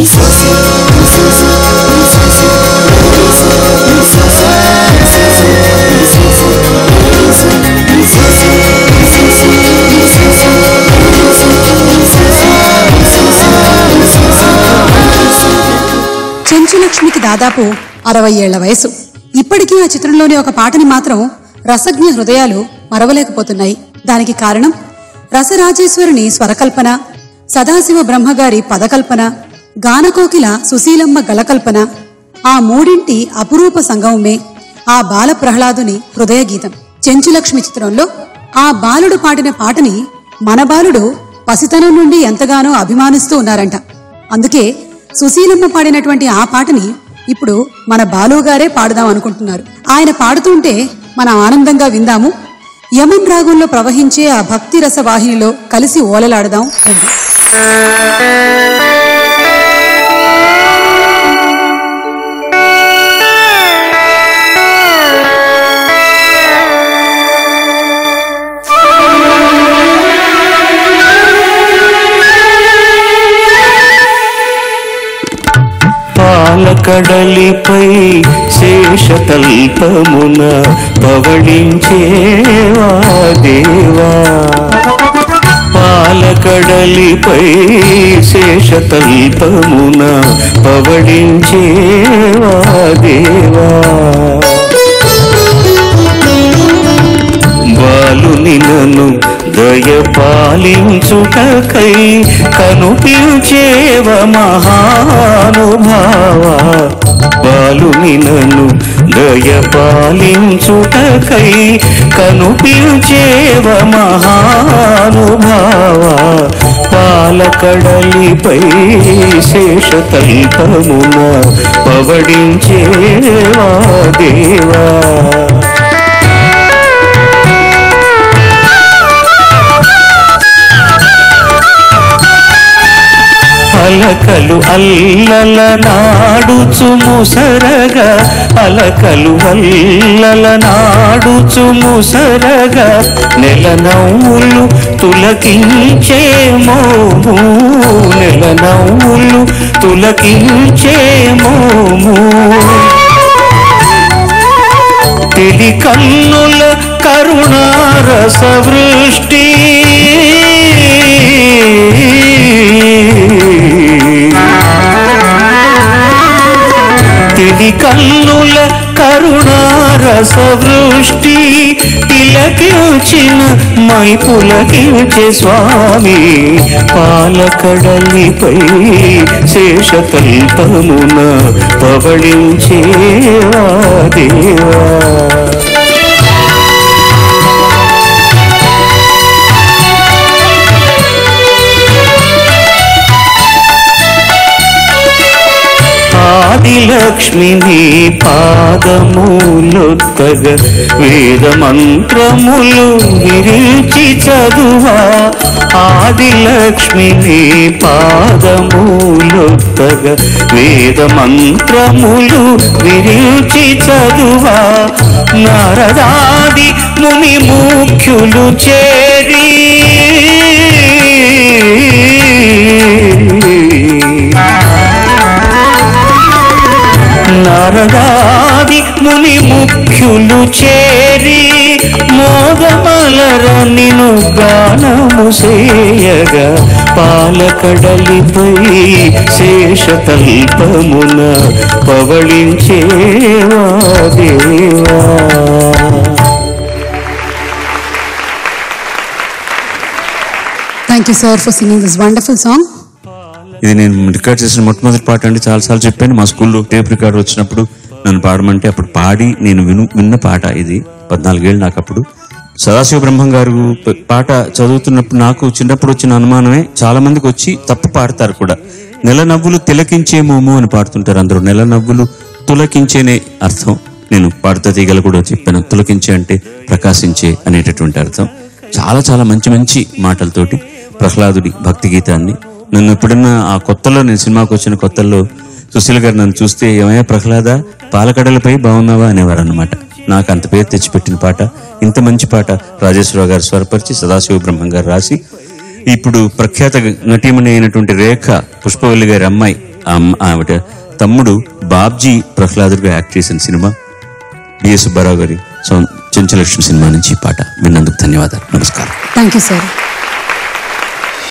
చెంచులక్ష్మికి దాదాపు 60 ఏళ్ల వయసు. ఇప్పటికీ ఆ చిత్రంలోని ఒక పాటని మాత్రం రసజ్ఞ హృదయాలు మరవలేకపోతున్నాయి. దానికి కారణం రసరాజేశ్వరుని స్వరకల్పన, సదాశివ బ్రహ్మగారి పదకల్పన, గానకోకిల సుశీలమ్మ గళకల్పన. ఆ మూడింటి అపురూప సంగమమే ఆ బాల ప్రహ్లాదుని హృదయ గీతం. చెంచులక్ష్మి చిత్రంలో ఆ బాలుడు పాడిన పాటని మన బాలుడు పసితనం నుండి ఎంతగానో అభిమానిస్తూ ఉన్నారంట. అందుకే సుశీలమ్మ పాడినటువంటి ఆ పాటని ఇప్పుడు మన బాలుగారే పాడుదాం అనుకుంటున్నారు. ఆయన పాడుతుంటే మనం ఆనందంగా విందాము. యమన్ రాగంలో ప్రవహించే ఆ భక్తి రస వాహినిలో కలిసి ఓలలాడదాం. పాలకడలిపై శేషతల్పమున పవళించేవా దేవా, పాలకడలిపై శేషతల్పమున పవళించేవా దేవా, బాలుని నన్ను దయ పాలించుటకై కనుపించేవ మహానుభావ, బాలుని నన్ను దయ పాలించుటకై కనుపించేవ మహానుభావ, పాలకడలిపై శేషతల్పమున పవళించేవా దేవా. అలకలు అల్లల నాడుచు ముసరగా, అలకలు అల్లల నాడుచు ముసరగా, నెల నవ్వులు తులకించే మోము, నెల నవ్వులు తులకించే మోము, తెలి కన్నుల కరుణారస వృష్టి, తెలి కన్నుల కరుణారస వృష్టి, తిలకించిన మై పులకించే స్వామి, పాలకడలిపై శేషతల్పమున పవళించేవా దేవా. ఆదిలక్ష్మిని పాదములొత్తగ వేద మంత్రములు విరిచి చదువా, ఆదిలక్ష్మిని పాదములొత్తగ వేద మంత్రములు విరిచి చదువా, నారదాది ముని ముఖ్యులు చేరి నారదాది ముని ముఖ్యులు చేరి మోదమలర నిను గానము సేయగా, పాలకడలిపై శేషతల్పమున పవళించేవా దేవా. Thank you sir for singing this wonderful song. ఇది నేను రికార్డ్ చేసిన మొట్టమొదటి పాట అండి. చాలాసార్లు చెప్పాను, మా స్కూల్లో టేప్ రికార్డ్ వచ్చినప్పుడు నన్ను పాడమంటే అప్పుడు పాడి నేను విన్న పాట ఇది. 14 ఏళ్ళు నాకు అప్పుడు. సదాశివ బ్రహ్మం గారు పాట చదువుతున్నప్పుడు నాకు చిన్నప్పుడు వచ్చిన అనుమానమే, చాలా మందికి వచ్చి తప్పు పాడతారు కూడా. నెల నవ్వులు తిలకించేమోమో అని పాడుతుంటారు అందరూ. నెల నవ్వులు తులకించేనే అర్థం. నేను పాడుతా తీగలు కూడా చెప్పాను, తులకించే అంటే ప్రకాశించే అనేటటువంటి అర్థం. చాలా చాలా మంచి మంచి మాటలతోటి ప్రహ్లాదుడి భక్తి గీతాన్ని నన్ను ఎప్పుడన్నా ఆ కొత్తలో, నేను సినిమాకి వచ్చిన కొత్తల్లో సుశీల్ గారు నన్ను చూస్తే ఏమయ్యా ప్రహ్లాద పాలకడలపై బాగున్నావా అనేవారు అన్నమాట. నాకు అంత పేరు తెచ్చిపెట్టిన పాట, ఇంత మంచి పాట రాజేశ్వరరావు గారు స్వరపరిచి సదాశివ బ్రహ్మం గారు రాసి, ఇప్పుడు ప్రఖ్యాత నటీమణి అయినటువంటి రేఖ పుష్పవల్లి గారి అమ్మాయి ఆవిడ తమ్ముడు బాబ్జీ ప్రహ్లాదుడిగా యాక్ట్ చేసిన సినిమా బిఎస్ సుబ్బారావు గారి చెంచలక్ష్మి సినిమా నుంచి ఈ పాట విన్నందుకు ధన్యవాదాలు. నమస్కారం. Thank you sir.